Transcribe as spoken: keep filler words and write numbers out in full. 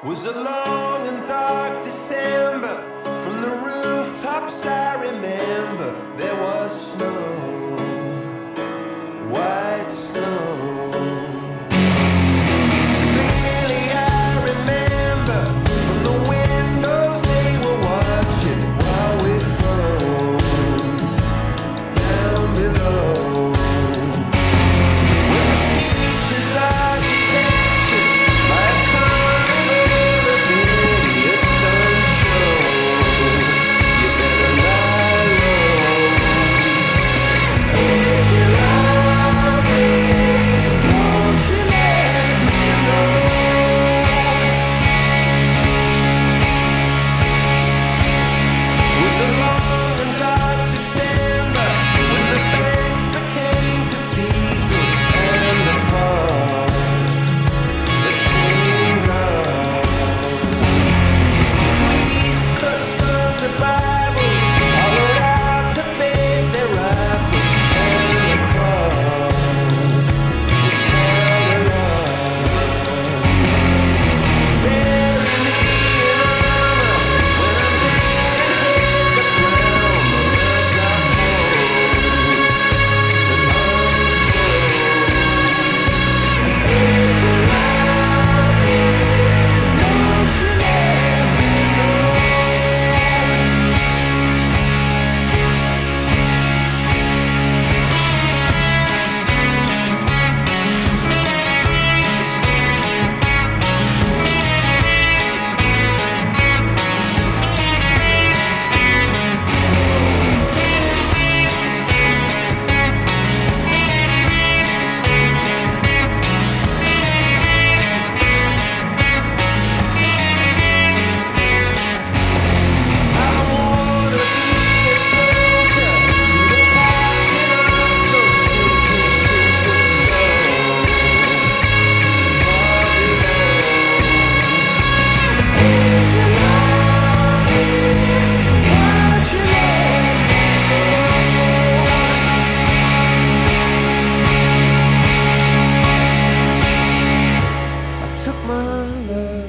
Was a long and dark December. From the rooftops I remember there was snow, white snow. Clearly I remember from the windows they were watching while we froze down below. When the future's architecture by a carnival of idiots unsure, you better lie low. If you love me, won't you let me know? Was a long and dark December when the banks became cathedrals and the fog that came down. Priests clutched onto Bibles, hollowed out to fade their rifles, and the cross was held aloft. Bury me in armor when I'm dead and hit the ground. My legs are cold and unfurled. If you love me, won't you let me know? I wanna be a soldier, the captain of some sinking ship with stone far below. If you love me, won't you let me go? I took my love